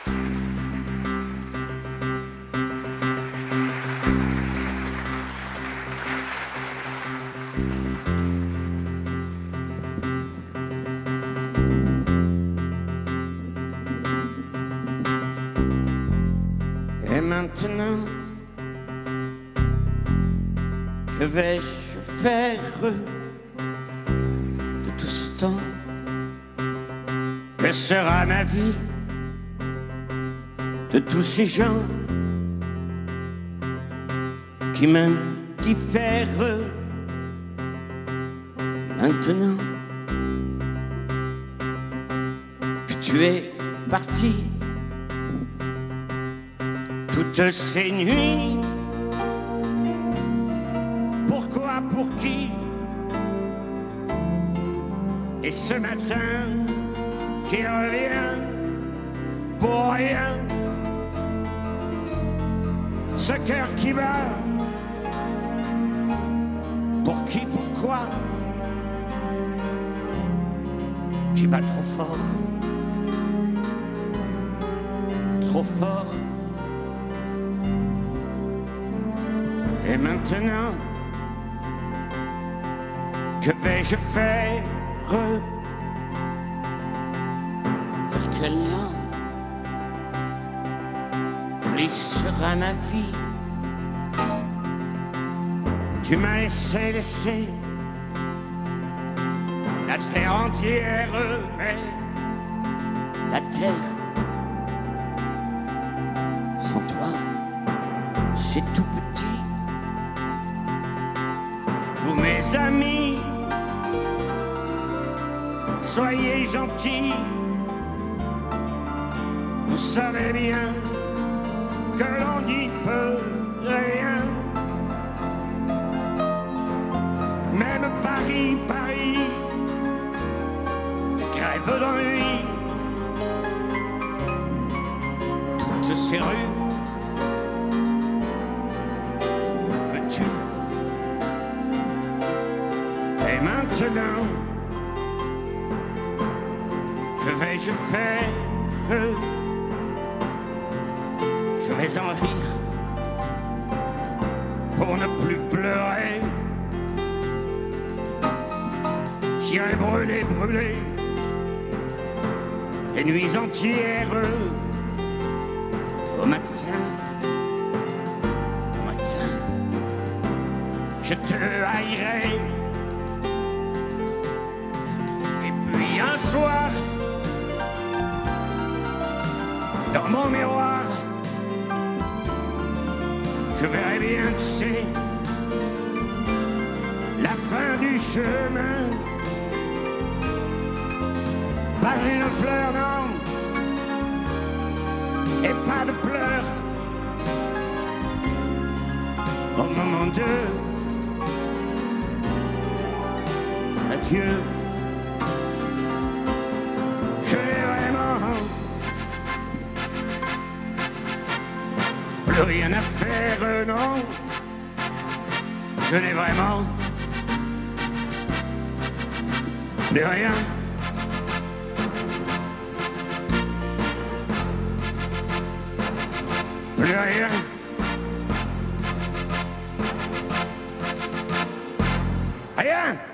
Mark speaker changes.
Speaker 1: Et maintenant, que vais-je faire de tout ce temps? Que sera ma vie de tous ces gens qui m'indiffèrent? Maintenant que tu es parti, toutes ces nuits, pourquoi, pour qui? Et ce matin qui revient pour rien, ce cœur qui bat, pour qui, pourquoi? Qui bat trop fort, trop fort. Et maintenant, que vais-je faire? Vers quelle langue glissera ma vie? Tu m'as laissé la terre entière, mais la terre sans toi, c'est tout petit. Vous, mes amis, soyez gentils. Vous savez bien que l'on n'y peut rien. Même Paris, grève d'ennui. Toutes ces rues me tuent. Et maintenant, que vais-je faire? Je vais en rire pour ne plus pleurer. J'irai brûler des nuits entières. Au matin, je te haïrai. Et puis un soir, dans mon miroir, je verrai bien, tu sais, la fin du chemin. Pas une fleur, non, et pas de pleurs. Au moment de adieu, je n'ai vraiment plus rien à faire, non. Je n'ai vraiment plus rien. Plus rien. Rien.